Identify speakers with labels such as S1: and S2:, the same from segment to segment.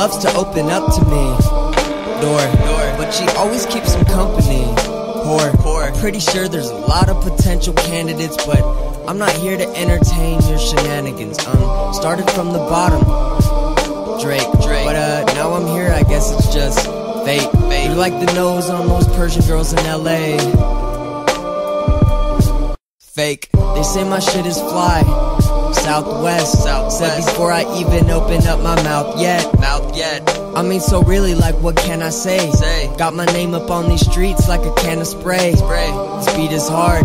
S1: loves to open up to me. But she always keeps some company. I'm pretty sure there's a lot of potential candidates, but I'm not here to entertain your shenanigans. Started from the bottom, Drake. But now I'm here, I guess it's just fate. You like the nose on most Persian girls in LA. Fake. They say my shit is fly. Southwest. Said before I even open up my mouth yet. I mean, so really, like, what can I say? Got my name up on these streets like a can of spray. This beat is hard.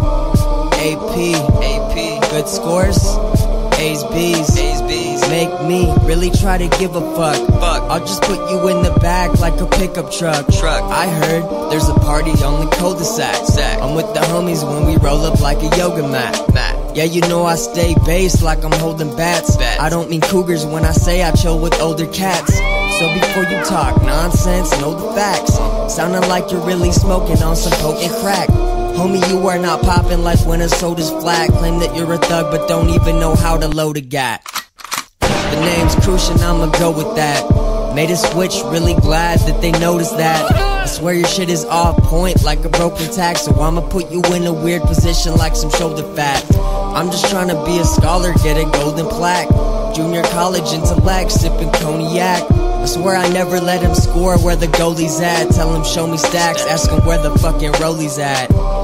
S1: AP. Good scores. A's, B's. Make me really try to give a fuck. I'll just put you in the back like a pickup truck. I heard there's a party on the cul-de-sac. I'm with the homies when we roll up like a yoga mat. Yeah, you know I stay based like I'm holding bats. I don't mean cougars when I say I chill with older cats. So before you talk nonsense, know the facts. Sounding like you're really smoking on some potent crack. Homie, you are not popping like when a soda's flat. Claim that you're a thug but don't even know how to load a gat. The name's Croosh and I'ma go with that. Made a switch, really glad that they noticed that. I swear your shit is off point like a broken tack, so I'ma put you in a weird position like some shoulder fat. I'm just trying to be a scholar, get a golden plaque. Junior college intellect, sipping cognac. I swear I never let him score where the goalie's at. Tell him show me stacks, ask him where the fucking rollie's at.